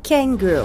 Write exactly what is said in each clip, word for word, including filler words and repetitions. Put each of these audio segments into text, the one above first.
Kangaroo.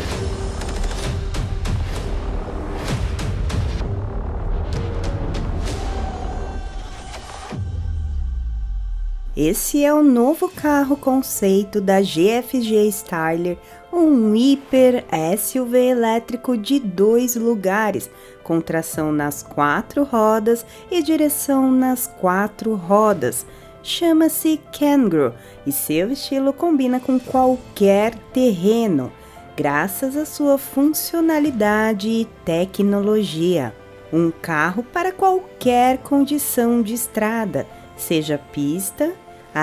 Esse é o novo carro conceito da G F G Styler, um hiper S U V elétrico de dois lugares, com tração nas quatro rodas e direção nas quatro rodas. Chama-se Kangaroo e seu estilo combina com qualquer terreno, graças à sua funcionalidade e tecnologia. Um carro para qualquer condição de estrada, seja pista,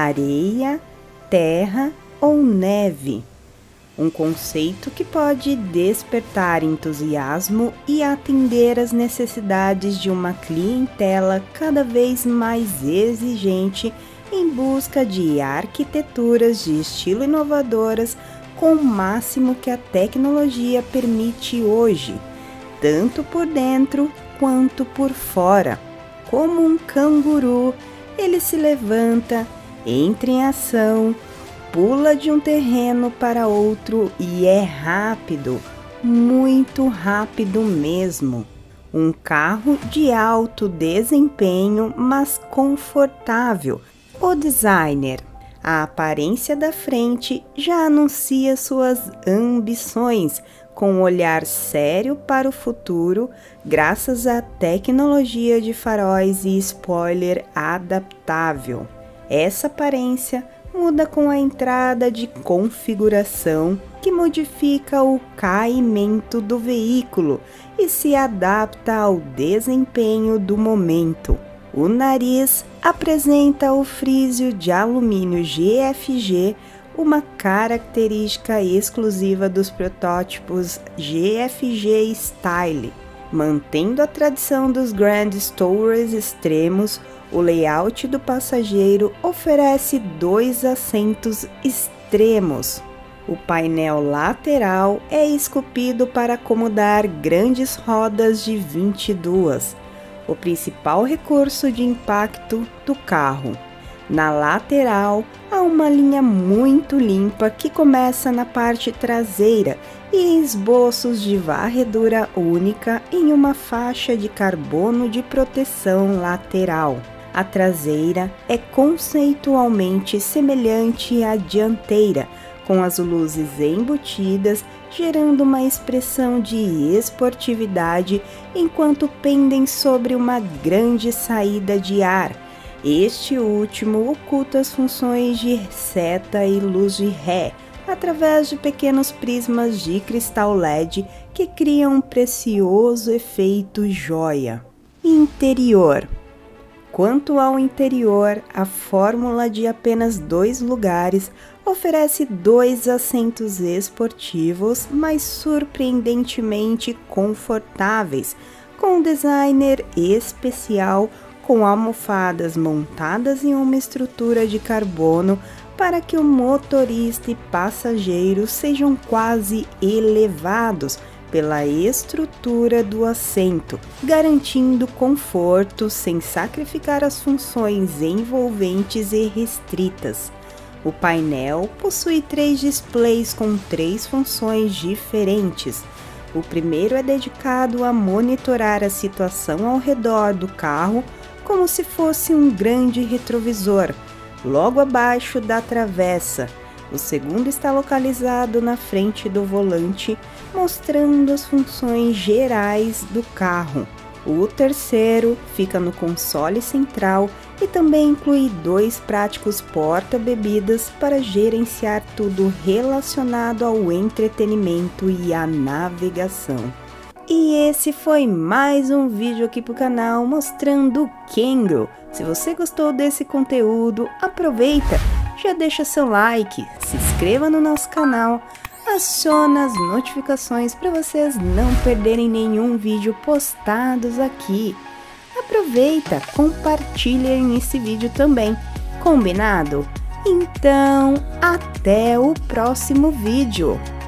areia, terra ou neve. Um conceito que pode despertar entusiasmo e atender às necessidades de uma clientela cada vez mais exigente em busca de arquiteturas de estilo inovadoras com o máximo que a tecnologia permite hoje, tanto por dentro quanto por fora. Como um canguru, ele se levanta, entra em ação, pula de um terreno para outro e é rápido, muito rápido mesmo. Um carro de alto desempenho, mas confortável. O designer, a aparência da frente já anuncia suas ambições, com um olhar sério para o futuro, graças à tecnologia de faróis e spoiler adaptável. Essa aparência muda com a entrada de configuração, que modifica o caimento do veículo e se adapta ao desempenho do momento. O nariz apresenta o frísio de alumínio G F G, uma característica exclusiva dos protótipos G F G Style. Mantendo a tradição dos Grand Tourers extremos, o layout do passageiro oferece dois assentos extremos. O painel lateral é esculpido para acomodar grandes rodas de vinte e duas, o principal recurso de impacto do carro. Na lateral, há uma linha muito limpa que começa na parte traseira e esboços de varredura única em uma faixa de carbono de proteção lateral. A traseira é conceitualmente semelhante à dianteira, com as luzes embutidas, gerando uma expressão de esportividade enquanto pendem sobre uma grande saída de ar. Este último oculta as funções de seta e luz de ré, através de pequenos prismas de cristal L E D que criam um precioso efeito joia. Interior. Quanto ao interior, a fórmula de apenas dois lugares oferece dois assentos esportivos, mas surpreendentemente confortáveis, com um designer especial com almofadas montadas em uma estrutura de carbono para que o motorista e passageiros sejam quase elevados pela estrutura do assento, garantindo conforto sem sacrificar as funções envolventes e restritas. O painel possui três displays com três funções diferentes. O primeiro é dedicado a monitorar a situação ao redor do carro, como se fosse um grande retrovisor, logo abaixo da travessa. O segundo está localizado na frente do volante, mostrando as funções gerais do carro. O terceiro fica no console central e também inclui dois práticos porta-bebidas para gerenciar tudo relacionado ao entretenimento e à navegação. E esse foi mais um vídeo aqui pro canal mostrando o Kangaroo. Se você gostou desse conteúdo, aproveita, já deixa seu like, se inscreva no nosso canal, aciona as notificações para vocês não perderem nenhum vídeo postados aqui. Aproveita, compartilhem esse vídeo também, combinado? Então, até o próximo vídeo!